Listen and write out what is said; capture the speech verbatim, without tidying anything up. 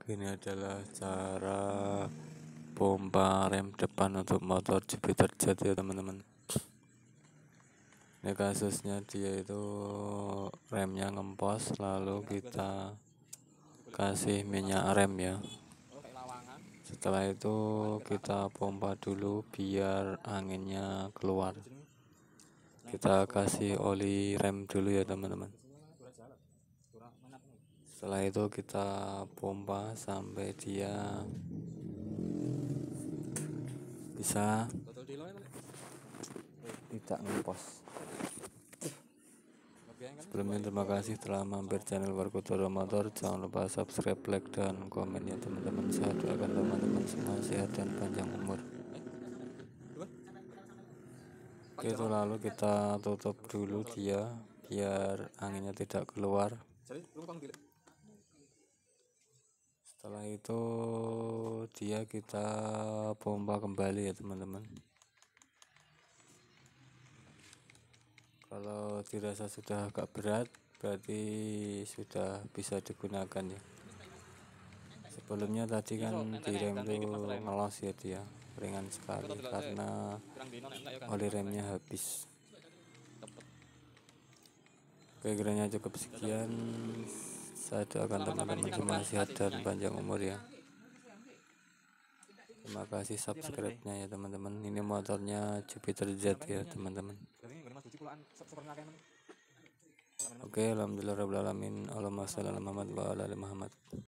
Ini adalah cara pompa rem depan untuk motor Jupiter Jet ya teman-teman. Ini kasusnya dia itu remnya ngempos, lalu kita kasih minyak rem ya. Setelah itu kita pompa dulu biar anginnya keluar. Kita kasih oli rem dulu ya teman-teman. Setelah itu kita pompa sampai dia bisa tidak ngempos. Sebelumnya terima kasih telah mampir channel Warkotoro Motor. Jangan lupa subscribe, like, dan komen ya teman-teman. Saya doakan teman-teman semua sehat dan panjang umur. Oke, itu lalu kita tutup dulu dia biar anginnya tidak keluar. Setelah itu dia kita pompa kembali ya teman-teman. Kalau dirasa sudah agak berat, berarti sudah bisa digunakan ya. Sebelumnya tadi kan di rem itu ngelos ya, dia ringan sekali karena oli remnya habis. Oke, kiranya cukup sekian. Saya doakan teman-teman semua sehat dan panjang umur ya. Terima kasih subscribe-nya ya teman-teman. Ini motornya Jupiter Jet ya teman-teman. Oke, alhamdulillah rabbil alamin. Allahumma shalli ala Muhammad wa ala ali Muhammad.